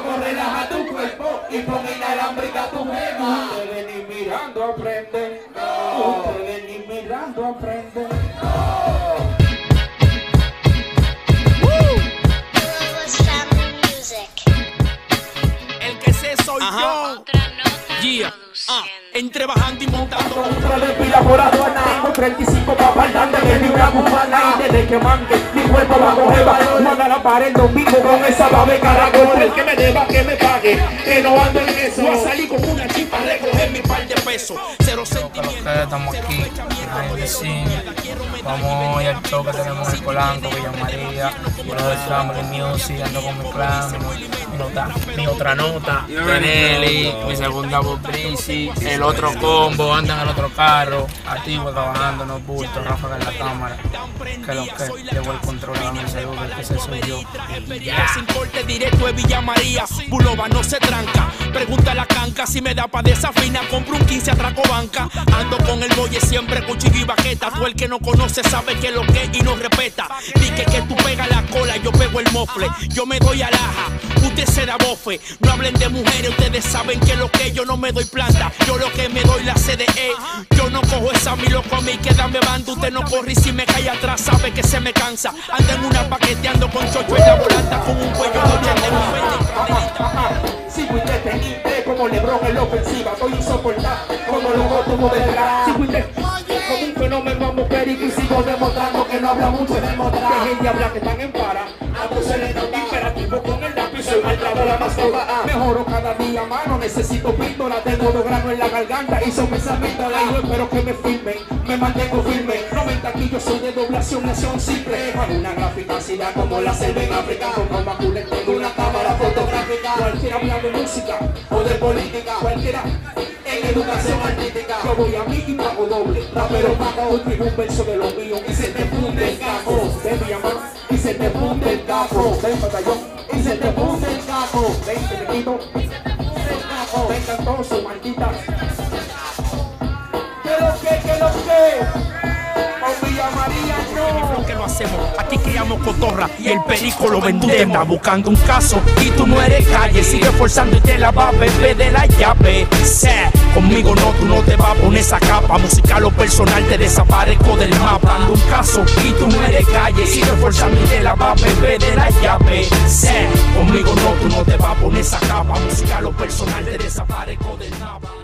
ritmo relaja tu cuerpo y pon inalámbrica tu gema. Ustedes ni mirando aprenden. No. Ustedes ni mirando aprenden. El que sé soy yo. Otra nota Yeah. produciendo. Entre bajando y montando. Otra de pila por aduana. Tengo 35 pa' faltarte de mi una cubana. Y desde que manque mi cuerpo va a coger valor. Manda la pared el domingo con esa babe caracol. El que me deba que me pague, que no ando en eso. Voy a salir con una chipa a recoger mi par de pesos. Cero sentimientos. Estamos aquí en el cine. Vamos hoy al show que tenemos en Polanco, Villa María. Uno del Family Music, ando con mi clan, mi otra nota, Tenelli, mi segunda voz Brisi, el otro combo, anda en el otro carro, activo trabajando, no bulto, Ráfaga en la cámara. Que lo que llevo el control a mi seguro, que ese soy yo. Sin corte directo de Villa María, Bulova no se tranca. Pregunta a la canca si me da pa' desafina. Compro un 15 atraco banca. Ando con el boye siempre cuchillo y bajeta. Tú el que no conoce sabe que lo que y no respeta. Dice que tú pegas la cola, yo pego el mofle. Yo me doy alhaja, usted se da bofe. No hablen de mujeres, ustedes saben que lo que yo no me doy planta. Yo lo que me doy la CDE. Yo no cojo esa mi loco a mí que dame banda. Usted no corre y si me cae atrás sabe que se me cansa. Anda en una paqueteando con chocho en la volanta con un cuello de 80 en un 20. Sigo indetenible como Lebron en la ofensiva. Estoy insoportable como los votos de verdad. Sigo indetenible como un fenómeno a mujer y sigo demostrando que no habla mucho de demostrar. Dejen de hablar que están en para. Abusé de imperativo con el lápiz. Soy maltradora más toda. Mejoro cada día, mano. Necesito píldora. Tengo 2 granos en la garganta y son pensamientos de ahí. Espero que me filmen. Me mantengo firme. 90 aquí yo soy de doblación, nación simple. Con una graficacidad como la selva en África. Como Macule tengo una cámara fotográfica. Cualquiera habla de música o de política. Cualquiera en educación artística. Yo voy a mí y pago doble. Rapero pago, escribo un verso de lo mío y se te funde el cajo. Ven mi amor y se te funde el cajo. Ven batallón y se te funde el cajo. Ven pequeñito, vengan todos sus malditas. ¿Qué lo que? Con Villa María no. Que lo hacemos, aquí criamos cotorra y el perico lo vendemos. Tú te estás buscando un caso y tú no eres calle. Sigue forzando y te la va a beber de la llave. Conmigo no, tú no te vas a poner esa capa. Musical o personal te desaparezco del mapa. Dando un caso y tú no eres calle. Sigue forzando y te la va a beber de la llave. Conmigo no, tú no te vas a poner esa capa. Musical o personal te desaparezco del mapa.